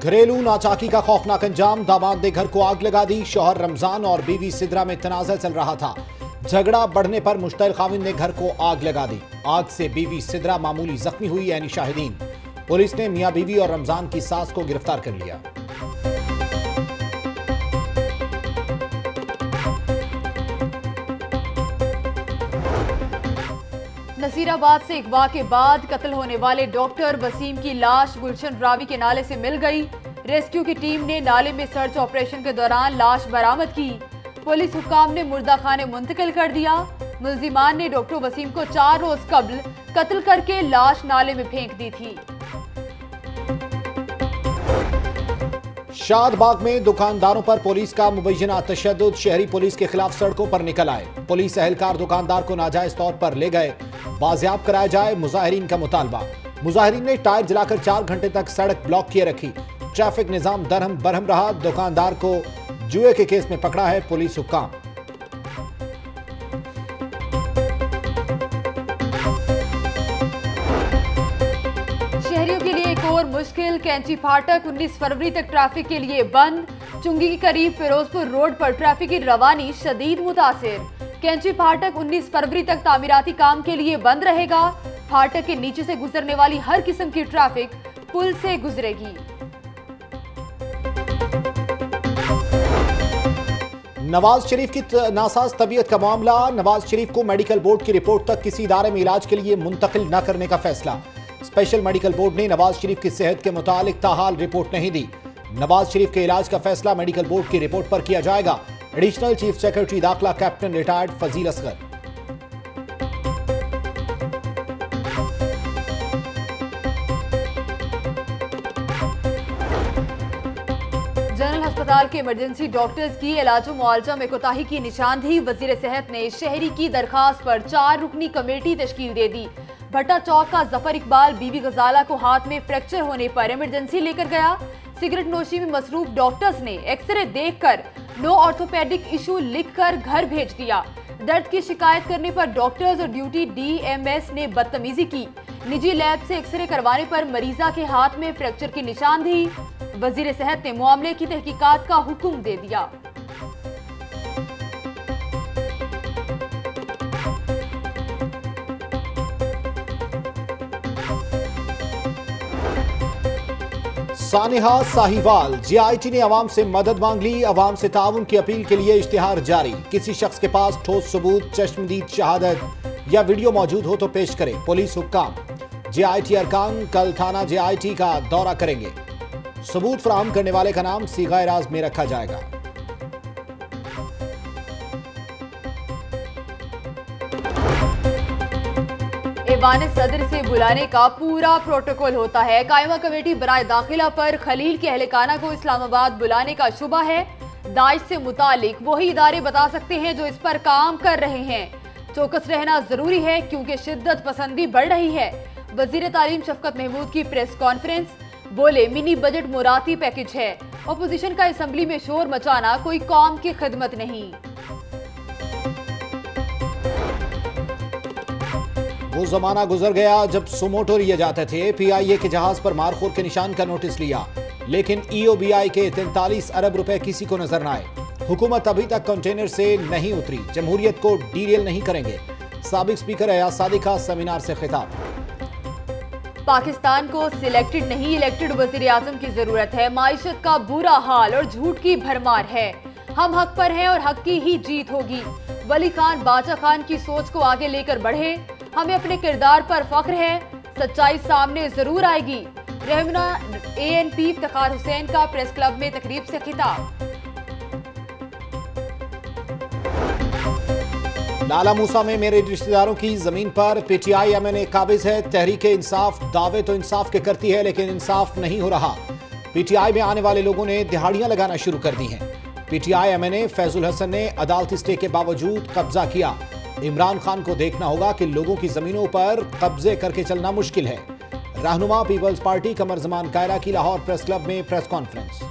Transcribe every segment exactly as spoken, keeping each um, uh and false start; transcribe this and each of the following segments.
घरेलू नाचाकी का खौफनाक अंजाम, दामाद ने घर को आग लगा दी। शौहर रमजान और बीवी सिद्रा में तनाजा चल रहा था। झगड़ा बढ़ने पर मुश्तैल खाविंद ने घर को आग लगा दी। आग से बीवी सिद्रा मामूली जख्मी हुई, यानी शाहिदीन। पुलिस ने मियां बीवी और रमजान की सास को गिरफ्तार कर लिया। नसीराबाद से अगवा के बाद कत्ल होने वाले डॉक्टर वसीम की लाश गुलशन रावी के नाले से मिल गई। रेस्क्यू की टीम ने नाले में सर्च ऑपरेशन के दौरान लाश बरामद की। पुलिस हुक्काम ने मुर्दा खाने मुंतकिल कर दिया। मुल्जिमान ने डॉक्टर वसीम को चार रोज कब्ल कत्ल करके लाश नाले में फेंक दी थी। शादबाग में दुकानदारों पर पुलिस का मुबैना तशद्दुद, शहरी पुलिस के खिलाफ सड़कों पर निकल आए। पुलिस एहलकार दुकानदार को नाजायज तौर पर ले गए। बाजियाब कराया जाए मुजाहिरीन का मुतालबा। मुजाहिरीन ने टायर जलाकर चार घंटे तक सड़क ब्लॉक किए रखी। ट्रैफिक निजाम दरहम बरहम रहा। दुकानदार को जुए के केस में पकड़ा है पुलिस हुक्काम। शहरियों के लिए एक और मुश्किल, कैंची फाटक उन्नीस फरवरी तक ट्रैफिक के लिए बंद। चुंगी के करीब फिरोजपुर रोड पर ट्रैफिक की रवानी शदीद मुतासिर। कैंची फाटक उन्नीस फरवरी तक तामीराती काम के लिए बंद रहेगा। फाटक के नीचे से गुजरने वाली हर किस्म की ट्रैफिक पुल से गुजरेगी। नवाज शरीफ की नासाज तबीयत का मामला, नवाज शरीफ को मेडिकल बोर्ड की रिपोर्ट तक किसी इदारे में इलाज के लिए मुंतकिल न करने का फैसला। स्पेशल मेडिकल बोर्ड ने नवाज शरीफ की सेहत के मुतालिक ताहाल रिपोर्ट नहीं दी। नवाज शरीफ के इलाज का फैसला मेडिकल बोर्ड की रिपोर्ट पर किया जाएगा। एडिशनल चीफ सेक्रेटरी दाखिला captain retired Fazeel Asghar. General अस्पताल के इमरजेंसी डॉक्टर्स की इलाजो मुआवजा में कोताही की निशानदेही। वजीर सेहत ने शहरी की दरखास्त पर चार रुकनी कमेटी तश्कील दे दी। भट्टा चौक का जफर इकबाल बीवी गजाला को हाथ में फ्रैक्चर होने पर इमरजेंसी लेकर गया। सिगरेट नोशी में मसरूफ डॉक्टर्स ने एक्सरे देखकर नो ऑर्थोपेडिक इशू लिखकर घर भेज दिया। दर्द की शिकायत करने पर डॉक्टर्स और ड्यूटी डीएमएस ने बदतमीजी की। निजी लैब से एक्सरे करवाने पर मरीजा के हाथ में फ्रैक्चर की निशानदेही। वजीर सेहत ने मामले की तहकीकात का हुक्म दे दिया। सानिहा साहिवाल, जीआईटी ने अवाम से मदद मांग ली। अवाम से ताउन की अपील के लिए इश्तिहार जारी। किसी शख्स के पास ठोस सबूत, चश्मदीद शहादत या वीडियो मौजूद हो तो पेश करें। पुलिस हुक्काम। जीआईटी अरकान कल थाना जीआईटी का दौरा करेंगे। सबूत फराहम करने वाले का नाम सीगा राज में रखा जाएगा। ऐवान सदर से बुलाने का पूरा प्रोटोकॉल होता है। कायमा कमेटी बराए दाखिला पर खलील के अहलखाना को इस्लामाबाद बुलाने का शुबा है। दाइश से मुतालिक वही इदारे बता सकते हैं जो इस पर काम कर रहे हैं। चौकस रहना जरूरी है क्योंकि शिद्दत पसंदी बढ़ रही है। वजीर तालीम शफकत महमूद की प्रेस कॉन्फ्रेंस, बोले मिनी बजट मुराती पैकेज है। अपोजिशन का असम्बली में शोर मचाना कोई कौम की खिदमत नहीं। वो जमाना गुजर गया जब सुमोटो लिए जाते थे। पीआईए के जहाज पर मारखोर के निशान का नोटिस लिया, लेकिन ईओबीआई के तैंतालीस अरब रुपए किसी को नजर न आए। हुकूमत अभी तक कंटेनर से नहीं उतरी। जमहूरियत को डीरेल नहीं करेंगे। साबिक स्पीकर अयाज सादी का सेमिनार से खिताब। पाकिस्तान को सिलेक्टेड नहीं इलेक्टेड वजीर आजम की जरूरत है। माइशत का बुरा हाल और झूठ की भरमार है। हम हक पर हैं और हक की ही जीत होगी। वली खान बाचा खान की सोच को आगे लेकर बढ़े। हमें अपने किरदार पर फख्र है। सच्चाई सामने जरूर आएगी। रहनुमा एएनपी इफ्तिखार हुसैन का प्रेस क्लब में तकरीब से खिताब। लाला मूसा में मेरे रिश्तेदारों की जमीन पर पीटीआई एमएनए काबिज है। तहरीक इंसाफ दावे तो इंसाफ के करती है, लेकिन इंसाफ नहीं हो रहा। पीटीआई में आने वाले लोगों ने दिहाड़ियां लगाना शुरू कर दी हैं। पीटीआई एमएनए फैजुल हसन ने अदालती स्टे के बावजूद कब्जा किया। इमरान खान को देखना होगा कि लोगों की जमीनों पर कब्जे करके चलना मुश्किल है। रहनुमा पीपल्स पार्टी कमर जमान कायरा की लाहौर प्रेस क्लब में प्रेस कॉन्फ्रेंस।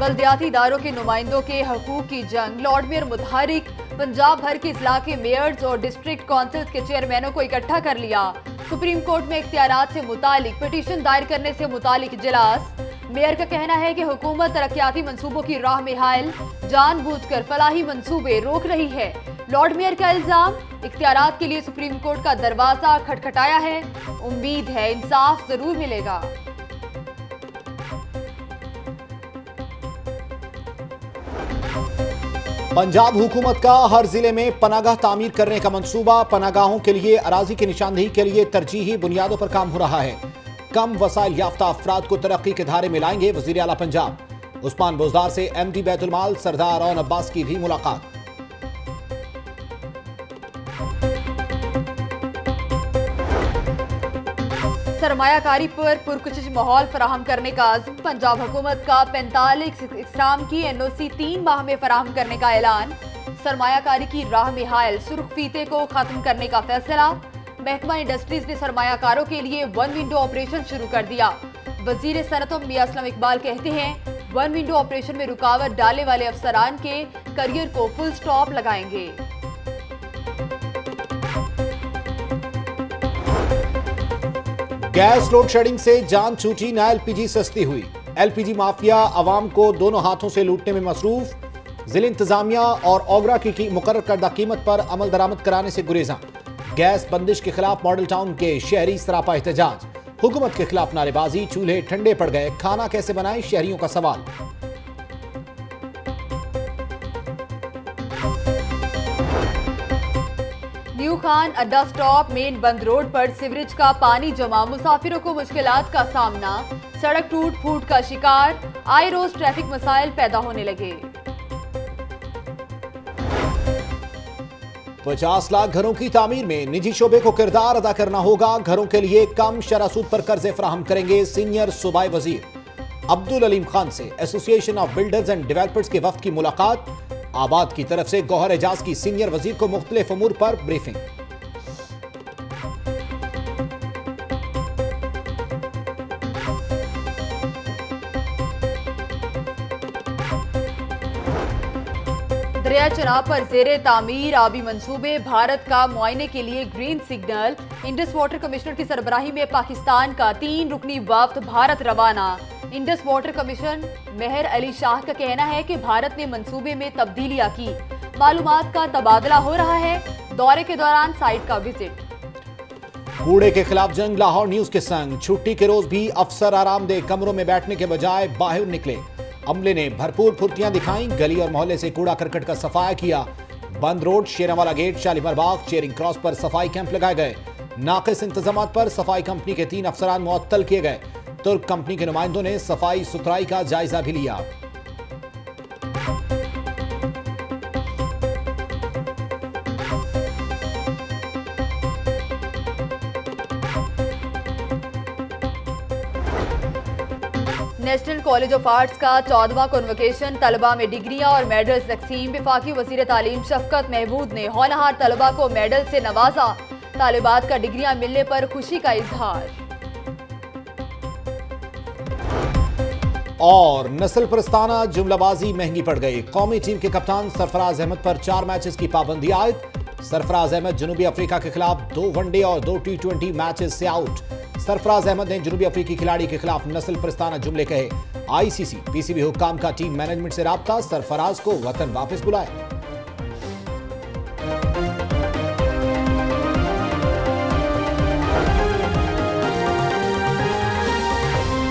बल्दियाती इदारों के नुमाइंदों के हकूक की जंग। लॉर्ड मेयर मुतहरिक पंजाब भर के इजला के मेयर्स और डिस्ट्रिक्ट काउंसिल्स के चेयरमैनों को इकट्ठा कर लिया। सुप्रीम कोर्ट में इख्तियारात से मुतालिक पिटीशन दायर करने से मुतालिक इजलास। मेयर का कहना है कि हुकूमत तरक्याती मंसूबों की राह में हायल जानबूझकर फलाही मंसूबे रोक रही है। लॉर्ड मेयर का इल्जाम, इख्तियारात के लिए सुप्रीम कोर्ट का दरवाजा खटखटाया है। उम्मीद है इंसाफ जरूर मिलेगा। पंजाब हुकूमत का हर जिले में पनागाह तामीर करने का मंसूबा। पनागाहों के लिए अराजी की निशानदेही के लिए तरजीही बुनियादों पर काम हो रहा है। कम वसाइल याफ्ता अफराद को तरक्की के धारे में लाएंगे वजीर आला पंजाब। उस्मान बोजदार से एमडी बैतुल माल सरदार रौन अब्बास की भी मुलाकात। सरमायाकारी पर पुरकशिश माहौल फराहम करने का आज़म। पंजाब हुकूमत का पैंतालीस इकसाम की एन ओ सी तीन माह में फराहम करने का ऐलान। सरमायाकारी की राह में हायल सुर्ख फीते को खत्म करने का फैसला। महकमा इंडस्ट्रीज ने सरमायाकारों के लिए वन विंडो ऑपरेशन शुरू कर दिया। वजीर सनत मियां असलम इकबाल कहते हैं वन विंडो ऑपरेशन में रुकावट डालने वाले अफसरान के करियर को फुल स्टॉप लगाएंगे। गैस लोड शेडिंग से जान छूटी, ना एलपीजी सस्ती हुई। एलपीजी माफिया आवाम को दोनों हाथों से लूटने में मसरूफ। जिला इंतजामिया और ओगरा की, की मुकर्रर करदा कीमत पर अमल दरामद कराने से गुरेजा। गैस बंदिश के खिलाफ मॉडल टाउन के शहरी सरापा एहतजाज। हुकूमत के खिलाफ नारेबाजी, चूल्हे ठंडे पड़ गए, खाना कैसे बनाए शहरियों का सवाल। New Khan Adda stop main Bund road पर सीवरेज का पानी जमा, मुसाफिरों को मुश्किलात का सामना। सड़क टूट फूट का शिकार, आए रोज ट्रैफिक मसाइल पैदा होने लगे। पचास लाख घरों की तामीर में निजी शोबे को किरदार अदा करना होगा। घरों के लिए कम शरह सूद पर कर्जे फराहम करेंगे सीनियर सूबाई वजीर। अब्दुल अलीम खान से association of builders and developers के वफ्द की मुलाकात। आबाद की तरफ से गौहर एजाज की सीनियर वजीर को मुख्तलिफ अमूर पर ब्रीफिंग। दरिया चनाब पर जेरे तामीर आबी मंसूबे, भारत का मुआयने के लिए green signal. Indus water commissioner की सरबराही में पाकिस्तान का तीन रुकनी वफ्द भारत रवाना। इंडस वाटर कमिश्नर मेहर अली शाह का कहना है कि भारत ने मंसूबे में तब्दीलियां की, मालूमात का तबादला हो रहा है। दौरे के दौरान साइट का विजिट। कूड़े के खिलाफ जंग लाहौर न्यूज के संग। छुट्टी के रोज भी अफसर आरामदेह कमरों में बैठने के बजाय बाहर निकले। अमले ने भरपूर फुर्तियां दिखाई, गली और मोहल्ले से कूड़ा करकट का सफाया किया। Bund road, Sherawala gate, Shalimar Bagh, Charing Cross पर सफाई कैंप लगाए गए। नाकिस इंतजामात पर सफाई कंपनी के तीन अफसरान मुअत्तल किए गए। तुर्क कंपनी के नुमाइंदों ने सफाई सुथराई का जायजा भी लिया। नेशनल कॉलेज ऑफ आर्ट्स का चौदहवां कॉन्वोकेशन, तलबा में डिग्रियां और मेडल तकसीम। वफाकी वजीर तालीम शफकत महमूद ने होनहार तलबा को मेडल से नवाजा। तालिबात का डिग्रियां मिलने पर खुशी का इजहार। और नस्ल परस्ताना जुमलाबाजी महंगी पड़ गई। कौमी टीम के कप्तान सरफराज अहमद पर चार मैचेस की पाबंदी आयद। सरफराज अहमद जनूबी अफ्रीका के खिलाफ दो वनडे और दो टी ट्वेंटी मैचेस से आउट। सरफराज अहमद ने जनूबी अफ्रीकी खिलाड़ी के खिलाफ नस्ल परस्ताना जुमले कहे। आईसीसी पीसीबी हुक्काम का टीम मैनेजमेंट से राब्ता, सरफराज को वतन वापस बुलाया।